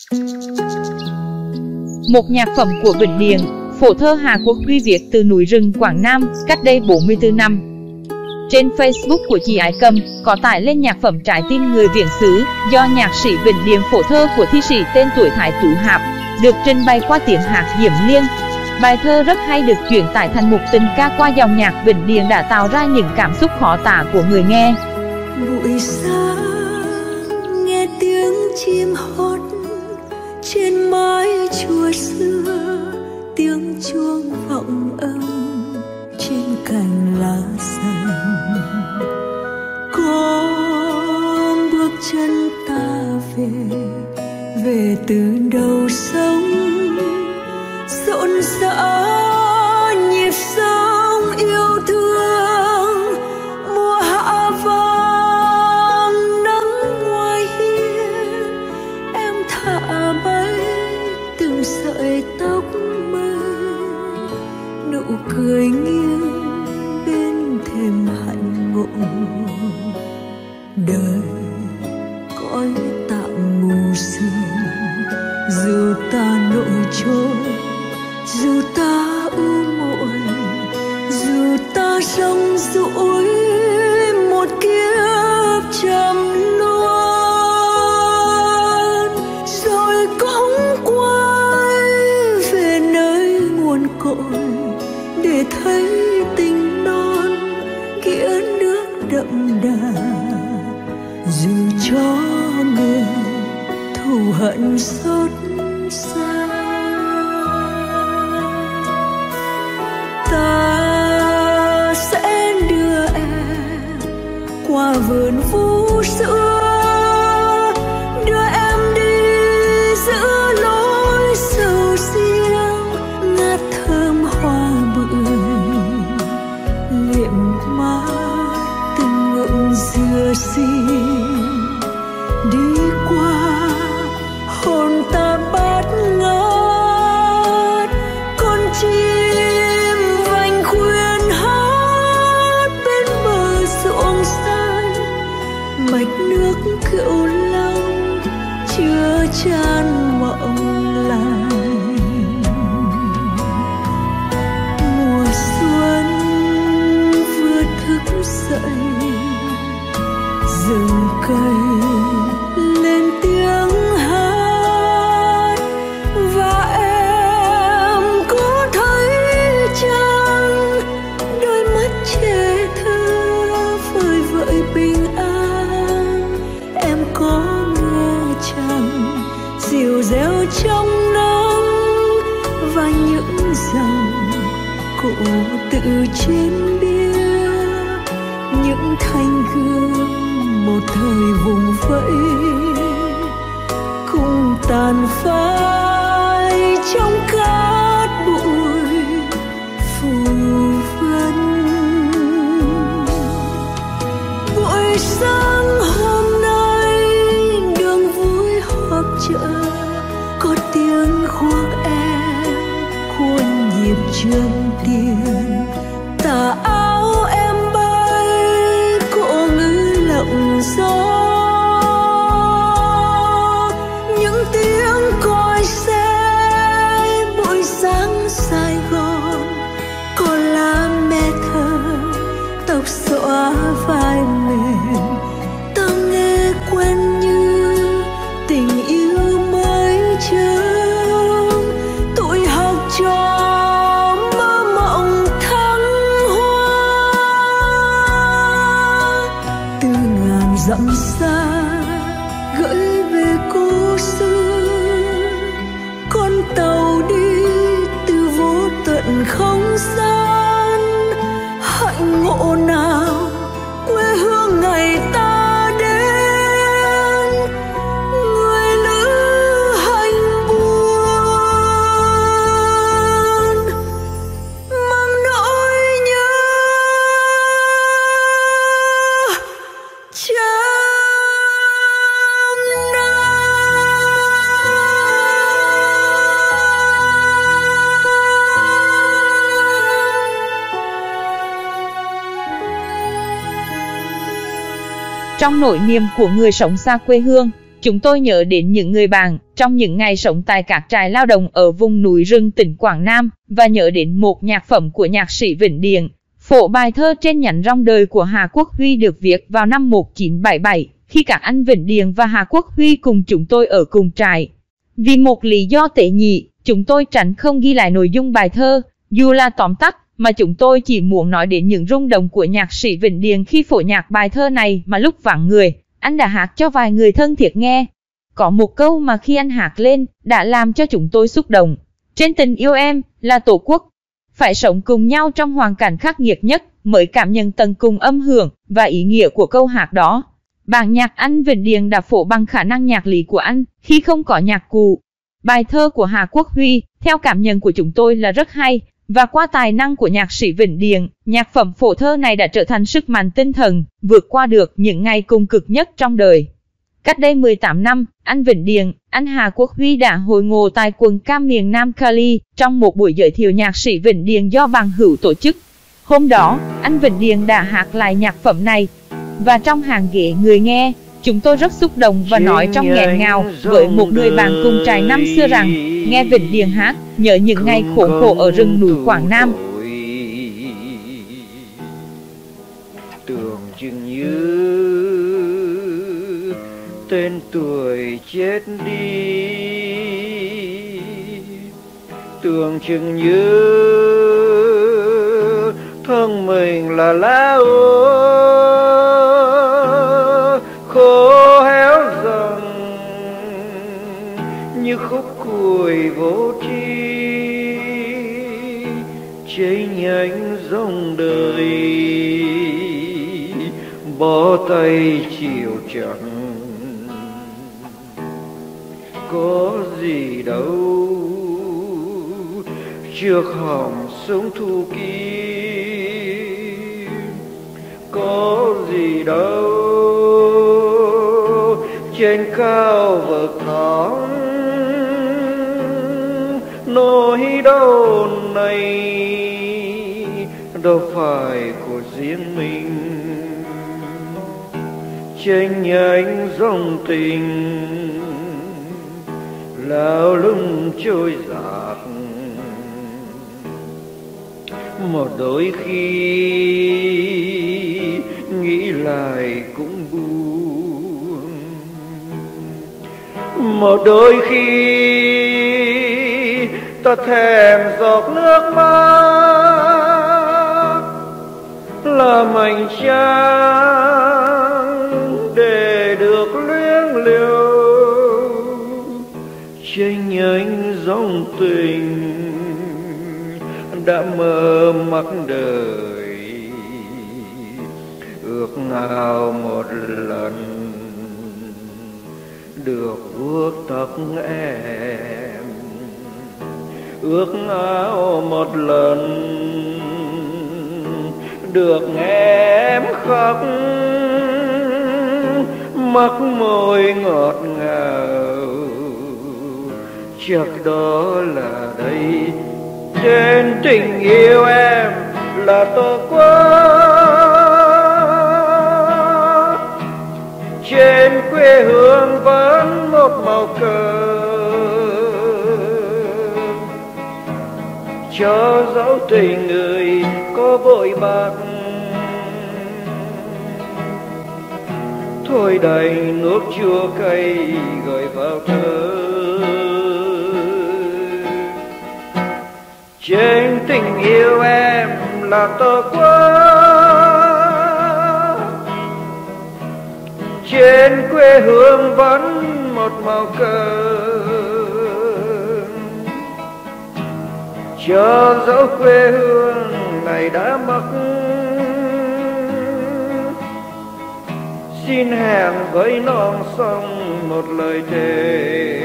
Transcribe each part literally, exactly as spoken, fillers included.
Một nhạc phẩm của Vĩnh Điền, phổ thơ Hà Quốc Duy viết từ núi rừng Quảng Nam, cách đây bốn mươi tư năm. Trên Facebook của chị Ái Cầm, có tải lên nhạc phẩm Trái tim người viễn xứ, do nhạc sĩ Vĩnh Điền phổ thơ của thi sĩ tên tuổi Thái Tú Hạp, được trình bày qua tiếng hát Diễm Liên. Bài thơ rất hay được chuyển tải thành một tình ca qua dòng nhạc Vĩnh Điền đã tạo ra những cảm xúc khó tả của người nghe. Buổi sáng nghe tiếng chim hót trên mái chùa xưa, tiếng chuông vọng âm trên cành lá xanh. Con bước chân ta về, về từ đầu sông, rộn rã nhịp sống yêu thương. Mùa hạ vàng nắng ngoài hiên, em thả bay từng sợi tóc mây, nụ cười nghiêng bên thềm hạnh ngộ. Đời cõi tạm mù sương, dù ta nổi trôi, dù ta u muội, dù ta rong ruổi một kiếp trầm luân, rồi cũng quay về nơi nguồn cội để thấy tình non nghĩa nước đậm đà. Dù cho người thù hận xót xa, ta sẽ đưa em qua vườn vũ sữa, đưa em đi giữa lối sầu riêng, ngát thơm hoa bưởi, liệm mát từng ngụm dừa xiêm. Đi qua hồn ta bát ngát, con chim vành khuyên hát bên bờ ruộng xanh, mạch nước cửu long chứa chan mộng lành. Mùa xuân vừa thức dậy, rừng cây lên tiếng hát, và em có thấy chăng đôi mắt trẻ thơ vơi vợi bình an. Em có nghe chăng dìu reo trong nắng, và những dòng cổ tự trên bia, những thanh gương một thời vùng vẫy cùng tàn phai trong cát bụi phù vân. Buổi sáng hôm nay đường vui họp chợ, có tiếng khuốc em khuôn nhịp chân tiền. Tà áo em bay cộ ngữ lộng gió, những tiếng còi xe buổi sáng Sài Gòn. Có lá mẹ thơ tóc xõa vai mềm, ta nghe quen như tình yêu mới chớm. Tuổi học trò mơ mộng thăng hoa, từ ngàn dặm xa gửi về cố xưa. Con tàu đi từ vô tận không gian, hạnh ngộ nào quê hương ngày ta đến. Người lữ hành buồn mang nỗi nhớ trăm năm. Trong nỗi niềm của người sống xa quê hương, chúng tôi nhớ đến những người bạn trong những ngày sống tại các trại lao động ở vùng núi rừng tỉnh Quảng Nam, và nhớ đến một nhạc phẩm của nhạc sĩ Vĩnh Điền. Phổ bài thơ trên nhánh rong đời của Hà Quốc Huy được viết vào năm một nghìn chín trăm bảy mươi bảy, khi các anh Vĩnh Điền và Hà Quốc Huy cùng chúng tôi ở cùng trại. Vì một lý do tế nhị, chúng tôi tránh không ghi lại nội dung bài thơ, dù là tóm tắt, mà chúng tôi chỉ muốn nói đến những rung động của nhạc sĩ Vĩnh Điền khi phổ nhạc bài thơ này mà lúc vắng người, anh đã hát cho vài người thân thiết nghe. Có một câu mà khi anh hát lên, đã làm cho chúng tôi xúc động. Trên tình yêu em, là tổ quốc. Phải sống cùng nhau trong hoàn cảnh khắc nghiệt nhất, mới cảm nhận tận cùng âm hưởng và ý nghĩa của câu hát đó. Bản nhạc anh Vĩnh Điền đã phổ bằng khả năng nhạc lý của anh, khi không có nhạc cụ. Bài thơ của Hà Quốc Huy, theo cảm nhận của chúng tôi là rất hay, và qua tài năng của nhạc sĩ Vĩnh Điền, nhạc phẩm phổ thơ này đã trở thành sức mạnh tinh thần, vượt qua được những ngày cùng cực nhất trong đời. Cách đây mười tám năm, anh Vĩnh Điền, anh Hà Quốc Huy đã hội ngộ tại quận Cam miền Nam Cali, trong một buổi giới thiệu nhạc sĩ Vĩnh Điền do bằng hữu tổ chức. Hôm đó, anh Vĩnh Điền đã hát lại nhạc phẩm này, và trong hàng ghế người nghe, chúng tôi rất xúc động và nói trong nghẹn ngào với một người bạn cùng trại năm xưa rằng, nghe Vĩnh Điền hát, nhớ những ngày khốn khổ ở rừng núi Quảng Nam. Tưởng chừng như tên tuổi chết đi, tưởng chừng như thân mình là lá úa khô héo dần như khúc củi vô tri, cháy nhánh dòng đời bó tay chịu chẳng. Có gì đâu trước hỏng sống thu kỷ, có gì đâu trên cao vực thẳm, nỗi đau này đâu phải của riêng mình. Tranh nhánh dòng tình lao lung trôi dạt, một đôi khi nghĩ lại cũng buồn, một đôi khi ta thèm giọt nước mắt là mảnh trắng để được luyến liều. Tranh nhánh dòng tình đã mơ mắc đời, ước nào một lần được vuốt tóc em, ước nào một lần được nghe em khóc, mắc môi ngọt ngào. Chắc đó là đây, trên tình yêu em là tổ quốc, trên quê hương vẫn một màu cờ, cho dẫu tình người có vội bạc, thôi đành nước chua cay gửi vào thơ. Trên tình yêu em là tổ quốc, trên quê hương vẫn một màu cờ, cho dẫu quê hương này đã mất, xin hẹn với non sông một lời thề.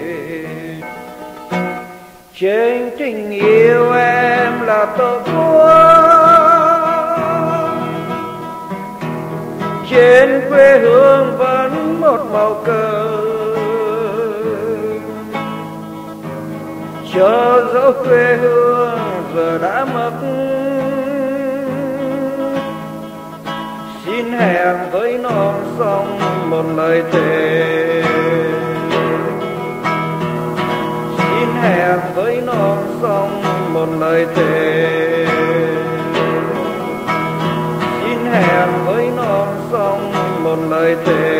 Trên tình yêu em là tổ quốc, trên quê hương vẫn một màu cờ, cho dẫu quê hương giờ đã mất, xin hẹn với non sông một lời thề. một lời thề, xin hẹn với non sông một lời thề.